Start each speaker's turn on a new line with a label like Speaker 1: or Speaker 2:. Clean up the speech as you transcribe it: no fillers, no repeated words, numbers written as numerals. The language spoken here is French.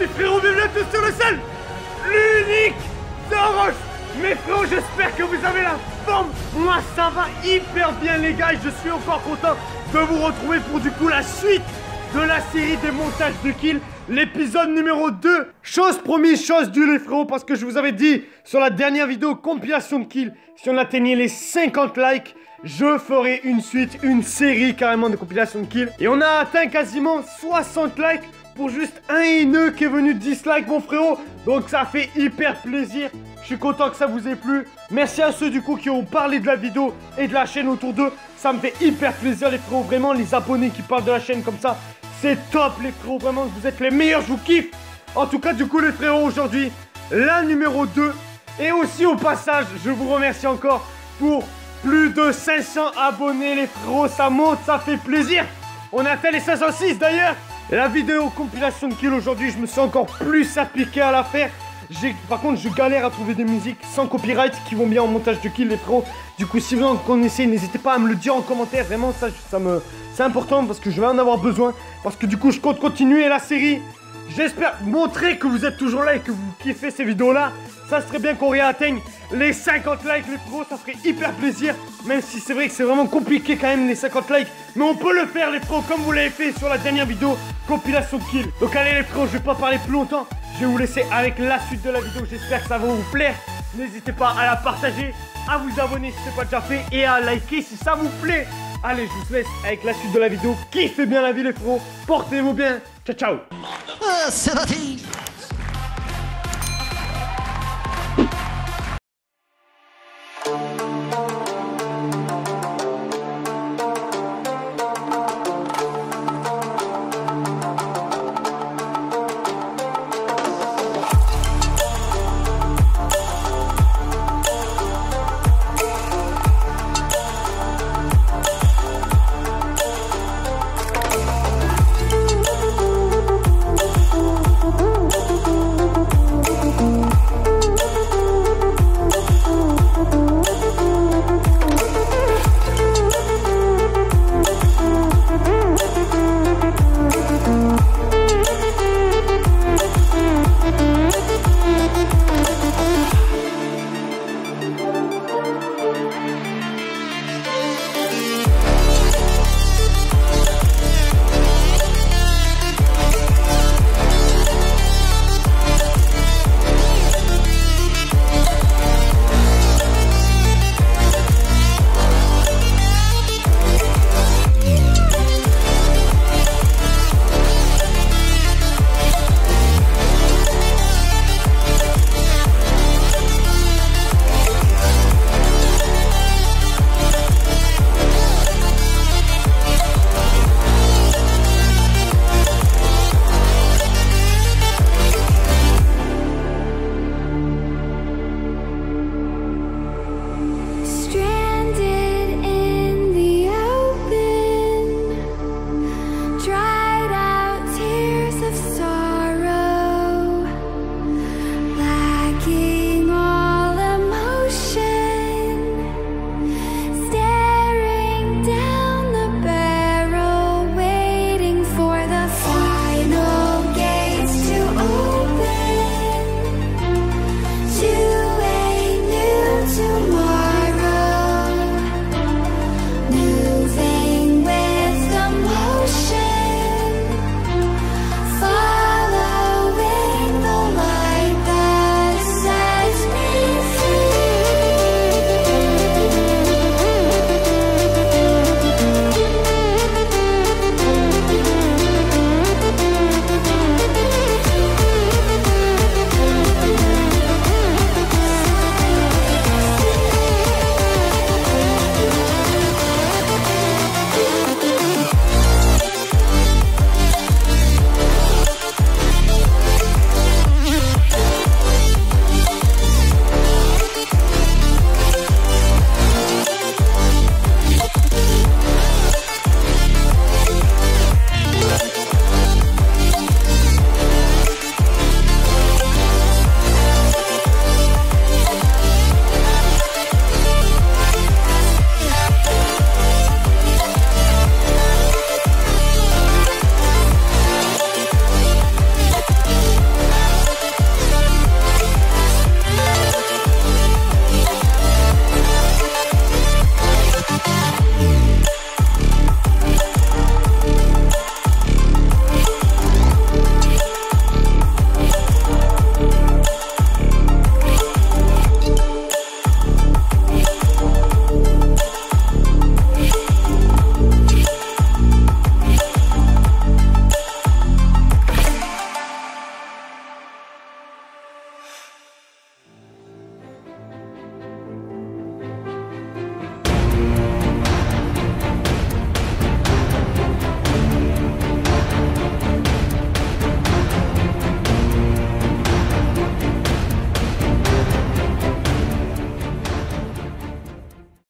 Speaker 1: mes frérots, bienvenue à tous sur le seul, l'unique Zoroche. Mes frérots, j'espère que vous avez la forme. Moi, ça va hyper bien, les gars, et je suis encore content de vous retrouver pour du coup la suite de la série des montages de kills, l'épisode numéro 2. Chose promise, chose due, les frérots, parce que je vous avais dit sur la dernière vidéo compilation de kills, si on atteignait les 50 likes, je ferai une suite, une série carrément de compilation de kills. Et on a atteint quasiment 60 likes pour juste un haineux qui est venu dislike, mon frérot. Donc ça fait hyper plaisir. Je suis content que ça vous ait plu. Merci à ceux du coup qui ont parlé de la vidéo et de la chaîne autour d'eux. Ça me fait hyper plaisir, les frérots. Vraiment, les abonnés qui parlent de la chaîne comme ça, c'est top, les frérots. Vraiment, vous êtes les meilleurs, je vous kiffe. En tout cas, du coup, les frérots, aujourd'hui, la numéro 2. Et aussi, au passage, je vous remercie encore pour plus de 500 abonnés, les frérots. Ça monte, ça fait plaisir. On a atteint les 506 d'ailleurs. Et la vidéo compilation de kills aujourd'hui, je me suis encore plus appliqué à la faire. Par contre, je galère à trouver des musiques sans copyright qui vont bien en montage de kills, les frérots. Du coup, si vous en connaissez, n'hésitez pas à me le dire en commentaire. Vraiment, c'est important parce que je vais en avoir besoin. Parce que du coup, je compte continuer la série. J'espère montrer que vous êtes toujours là et que vous kiffez ces vidéos-là. Ça serait bien qu'on réatteigne les 50 likes, les pros, ça ferait hyper plaisir. Même si c'est vrai que c'est vraiment compliqué quand même les 50 likes. Mais on peut le faire, les pros, comme vous l'avez fait sur la dernière vidéo compilation de kills. Donc allez, les pros, je vais pas parler plus longtemps. Je vais vous laisser avec la suite de la vidéo. J'espère que ça va vous plaire. N'hésitez pas à la partager, à vous abonner si ce n'est pas déjà fait et à liker si ça vous plaît. Allez, je vous laisse avec la suite de la vidéo. Kiffez bien la vie, les pros. Portez-vous bien. Ciao, ciao.
Speaker 2: C'est parti.